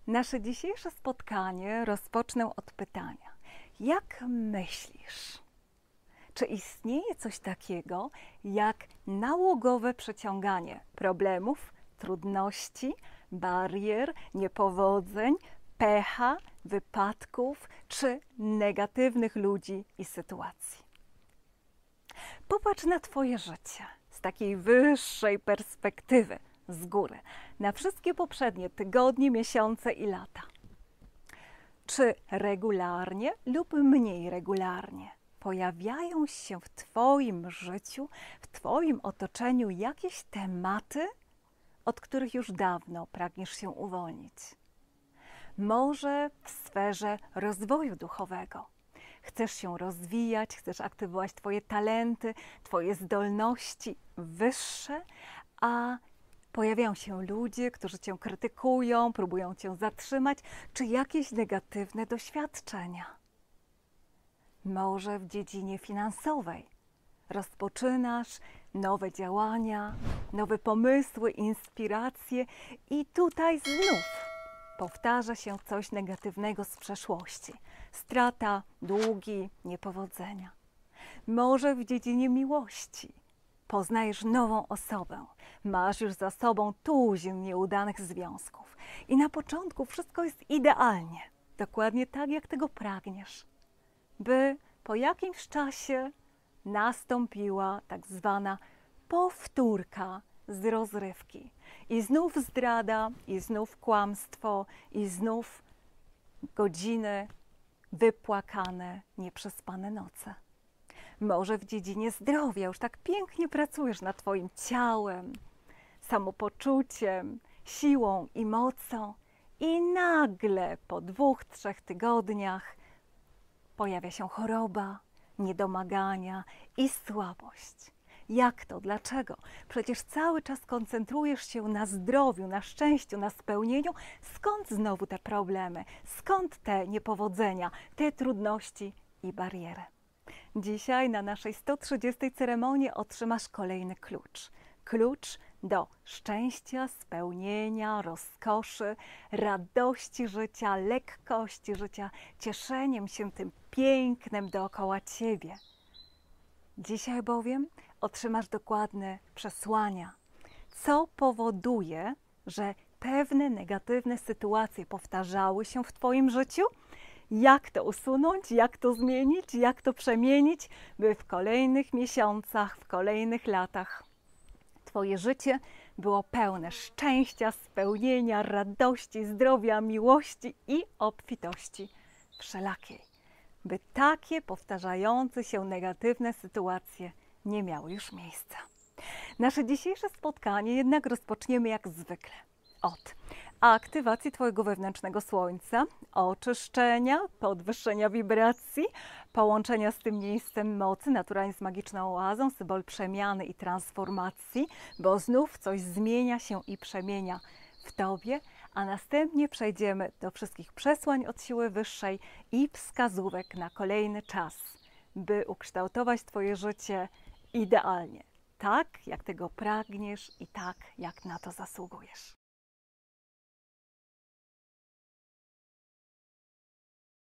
Nasze dzisiejsze spotkanie rozpocznę od pytania. Jak myślisz, czy istnieje coś takiego jak nałogowe przeciąganie problemów, trudności, barier, niepowodzeń, pecha, wypadków czy negatywnych ludzi i sytuacji? Popatrz na Twoje życie z takiej wyższej perspektywy, z góry, na wszystkie poprzednie tygodnie, miesiące i lata. Czy regularnie lub mniej regularnie pojawiają się w Twoim życiu, w Twoim otoczeniu jakieś tematy, od których już dawno pragniesz się uwolnić? Może w sferze rozwoju duchowego. Chcesz się rozwijać, chcesz aktywować Twoje talenty, Twoje zdolności wyższe, a pojawiają się ludzie, którzy Cię krytykują, próbują Cię zatrzymać, czy jakieś negatywne doświadczenia. Może w dziedzinie finansowej rozpoczynasz nowe działania, nowe pomysły, inspiracje i tutaj znów powtarza się coś negatywnego z przeszłości. Strata, długi, niepowodzenia. Może w dziedzinie miłości poznajesz nową osobę, masz już za sobą tuzin nieudanych związków i na początku wszystko jest idealnie, dokładnie tak, jak tego pragniesz, by po jakimś czasie nastąpiła tak zwana powtórka z rozrywki. I znów zdrada, i znów kłamstwo, i znów godziny wypłakane, nieprzespane noce. Może w dziedzinie zdrowia już tak pięknie pracujesz nad Twoim ciałem, samopoczuciem, siłą i mocą i nagle po 2-3 tygodniach pojawia się choroba, niedomagania i słabość. Jak to? Dlaczego? Przecież cały czas koncentrujesz się na zdrowiu, na szczęściu, na spełnieniu. Skąd znowu te problemy? Skąd te niepowodzenia, te trudności i bariery? Dzisiaj na naszej 130. ceremonii otrzymasz kolejny klucz. Klucz do szczęścia, spełnienia, rozkoszy, radości życia, lekkości życia, cieszeniem się tym pięknem dookoła Ciebie. Dzisiaj bowiem otrzymasz dokładne przesłania, co powoduje, że pewne negatywne sytuacje powtarzały się w Twoim życiu, jak to usunąć, jak to zmienić, jak to przemienić, by w kolejnych miesiącach, w kolejnych latach Twoje życie było pełne szczęścia, spełnienia, radości, zdrowia, miłości i obfitości wszelakiej. By takie powtarzające się negatywne sytuacje nie miały już miejsca. Nasze dzisiejsze spotkanie jednak rozpoczniemy jak zwykle od aktywacji Twojego wewnętrznego słońca, oczyszczenia, podwyższenia wibracji, połączenia z tym miejscem mocy, naturalnie z magiczną oazą, symbol przemiany i transformacji, bo znów coś zmienia się i przemienia w Tobie, a następnie przejdziemy do wszystkich przesłań od siły wyższej i wskazówek na kolejny czas, by ukształtować Twoje życie idealnie, tak jak tego pragniesz i tak jak na to zasługujesz.